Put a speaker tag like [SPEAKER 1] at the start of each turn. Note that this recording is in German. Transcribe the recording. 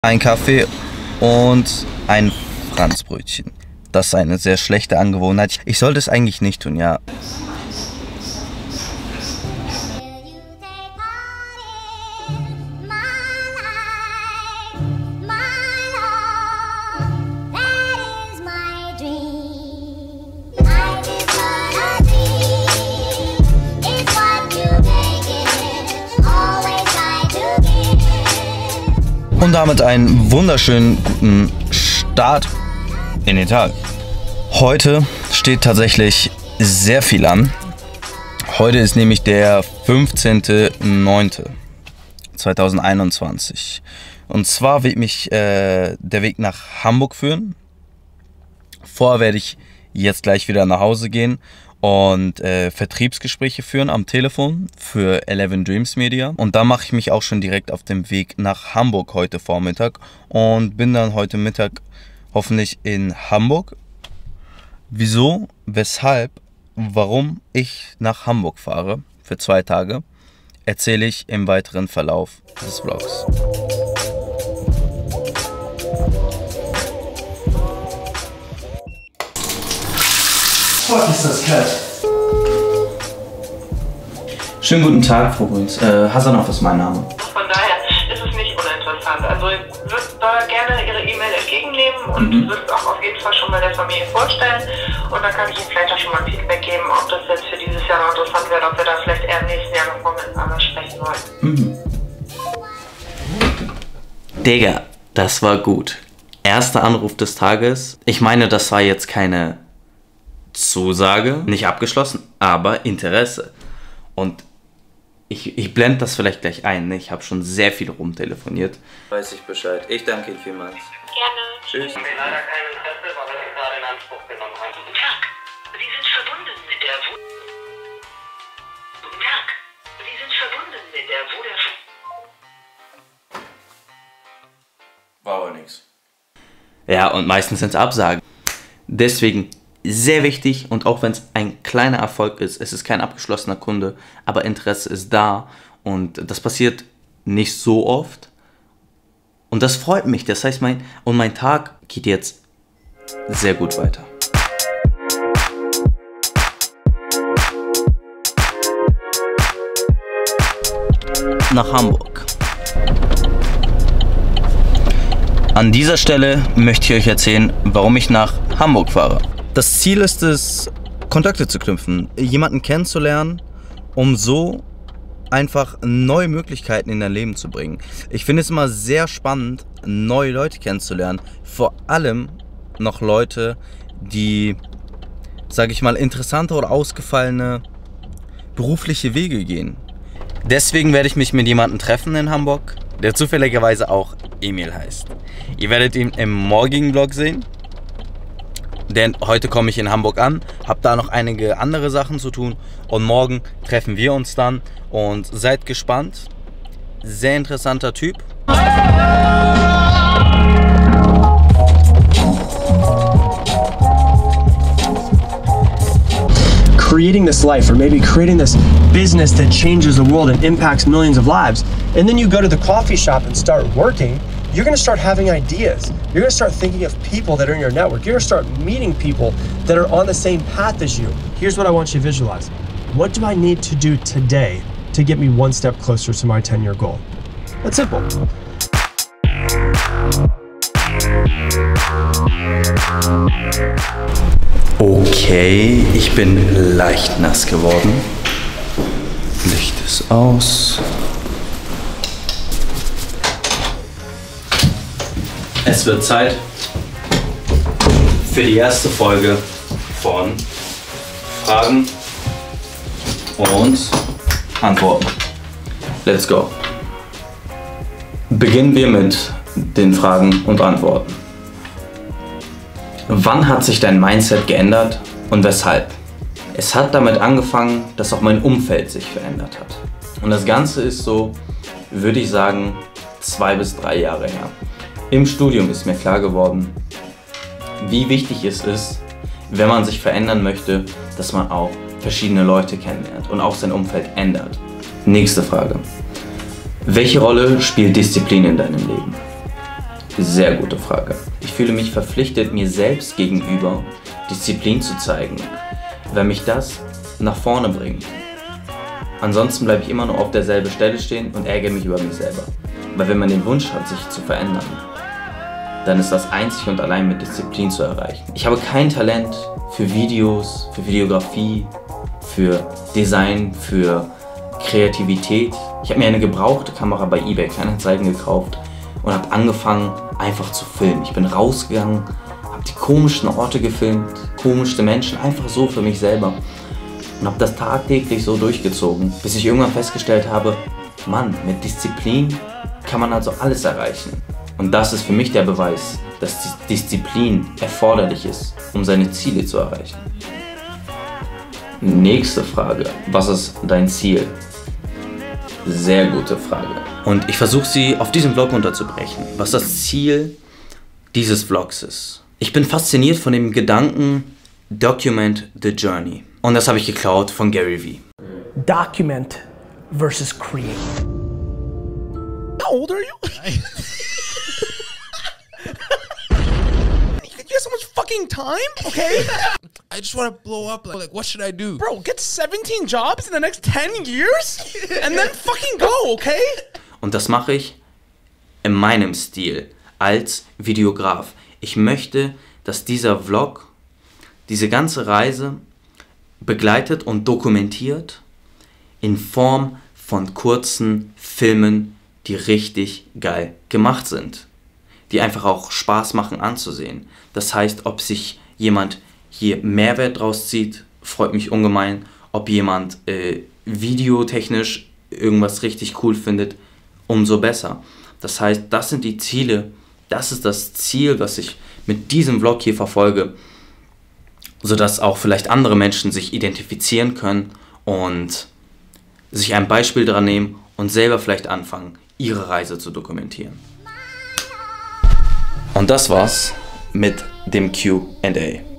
[SPEAKER 1] Ein Kaffee und ein Franzbrötchen. Das ist eine sehr schlechte Angewohnheit. Ich sollte es eigentlich nicht tun, ja. Und damit einen wunderschönen guten Start in den Tag. Heute steht tatsächlich sehr viel an. Heute ist nämlich der 15.09.2021. Und zwar wird mich der Weg nach Hamburg führen. Vorher werde ich jetzt gleich wieder nach Hause gehen und Vertriebsgespräche führen am Telefon für 11 Dreams Media. Und da mache ich mich auch schon direkt auf den Weg nach Hamburg heute Vormittag und bin dann heute Mittag hoffentlich in Hamburg. Wieso, weshalb, warum ich nach Hamburg fahre für 2 Tage, erzähle ich im weiteren Verlauf des Vlogs. Fuck, ist das kalt. Schönen guten Tag, Frau Grüns. Hasanov ist mein Name.
[SPEAKER 2] Von daher ist es nicht uninteressant. Also ich würde da gerne Ihre E-Mail entgegennehmen und würde es auch auf jeden Fall schon mal der Familie vorstellen. Und dann kann ich Ihnen vielleicht auch schon mal ein Feedback geben, ob das jetzt für dieses Jahr noch interessant wäre, ob wir da vielleicht eher im nächsten Jahr noch mal miteinander sprechen wollen.
[SPEAKER 3] Digga, das war gut. Erster Anruf des Tages. Ich meine, das war jetzt keine Zusage, nicht abgeschlossen, aber Interesse. Und ich blende das vielleicht gleich ein, ne? Ich habe schon sehr viel rumtelefoniert. Weiß ich Bescheid. Ich danke Ihnen vielmals.
[SPEAKER 2] Gerne.
[SPEAKER 3] Tschüss.
[SPEAKER 2] Wir leider kein Interesse, weil wir Sie gerade in Anspruch genommen haben. Guten Tag. Sie sind verbunden mit der Guten Tag. Sie sind verbunden mit der
[SPEAKER 3] War aber nix. Ja, und meistens sind es Absagen. Deswegen sehr wichtig, und auch wenn es ein kleiner Erfolg ist, es ist kein abgeschlossener Kunde, aber Interesse ist da und das passiert nicht so oft und das freut mich. Das heißt, mein Tag geht jetzt sehr gut weiter.
[SPEAKER 1] Nach Hamburg. An dieser Stelle möchte ich euch erzählen, warum ich nach Hamburg fahre. Das Ziel ist es, Kontakte zu knüpfen, jemanden kennenzulernen, um so einfach neue Möglichkeiten in dein Leben zu bringen. Ich finde es immer sehr spannend, neue Leute kennenzulernen. Vor allem noch Leute, die, sage ich mal, interessante oder ausgefallene berufliche Wege gehen. Deswegen werde ich mich mit jemandem treffen in Hamburg, der zufälligerweise auch Emil heißt. Ihr werdet ihn im morgigen Vlog sehen. Denn heute komme ich in Hamburg an, habe da noch einige andere Sachen zu tun und morgen treffen wir uns dann und seid gespannt. Sehr interessanter Typ.
[SPEAKER 4] Creating this life, or maybe creating this business that changes the world and impacts millions of lives, and then you go to the coffee shop and start working, you're going to start having ideas. You're going to start thinking of people that are in your network. You're going to start meeting people that are on the same path as you. Here's what I want you to visualize. What do I need to do today to get me one step closer to my 10-year goal? That's simple.
[SPEAKER 3] Okay, ich bin leicht nass geworden. Licht ist aus. Es wird Zeit für die erste Folge von Fragen und Antworten. Let's go. Beginnen wir mit den Fragen und Antworten. Wann hat sich dein Mindset geändert und weshalb? Es hat damit angefangen, dass auch mein Umfeld sich verändert hat. Und das Ganze ist so, würde ich sagen, 2 bis 3 Jahre her. Im Studium ist mir klar geworden, wie wichtig es ist, wenn man sich verändern möchte, dass man auch verschiedene Leute kennenlernt und auch sein Umfeld ändert. Nächste Frage. Welche Rolle spielt Disziplin in deinem Leben? Sehr gute Frage. Ich fühle mich verpflichtet, mir selbst gegenüber Disziplin zu zeigen, weil mich das nach vorne bringt. Ansonsten bleibe ich immer nur auf derselben Stelle stehen und ärgere mich über mich selber. Weil wenn man den Wunsch hat, sich zu verändern, dann ist das einzig und allein mit Disziplin zu erreichen. Ich habe kein Talent für Videos, für Videografie, für Design, für Kreativität. Ich habe mir eine gebrauchte Kamera bei eBay Kleinanzeigen gekauft und habe angefangen, einfach zu filmen. Ich bin rausgegangen, habe die komischsten Orte gefilmt, komischste Menschen, einfach so für mich selber. Und habe das tagtäglich so durchgezogen, bis ich irgendwann festgestellt habe, Mann, mit Disziplin kann man also alles erreichen. Und das ist für mich der Beweis, dass Disziplin erforderlich ist, um seine Ziele zu erreichen. Nächste Frage. Was ist dein Ziel? Sehr gute Frage.
[SPEAKER 1] Und ich versuche sie auf diesem Vlog unterzubrechen, was das Ziel dieses Vlogs ist. Ich bin fasziniert von dem Gedanken Document the Journey. Und das habe ich geklaut von Gary Vee.
[SPEAKER 5] Document versus create. How old are you? You have so much fucking time, okay?
[SPEAKER 6] I just want to blow up. Like, what should I do?
[SPEAKER 5] Bro, get 17 jobs in the next 10 years and then fucking go, okay?
[SPEAKER 1] Und das mache ich in meinem Stil als Videograf. Ich möchte, dass dieser Vlog diese ganze Reise begleitet und dokumentiert in Form von kurzen Filmen, die richtig geil gemacht sind, die einfach auch Spaß machen anzusehen. Das heißt, ob sich jemand hier Mehrwert draus zieht, freut mich ungemein. Ob jemand videotechnisch irgendwas richtig cool findet, umso besser. Das heißt, das sind die Ziele, das ist das Ziel, was ich mit diesem Vlog hier verfolge, sodass auch vielleicht andere Menschen sich identifizieren können und sich ein Beispiel daran nehmen und selber vielleicht anfangen, ihre Reise zu dokumentieren. Und das war's mit dem Q&A.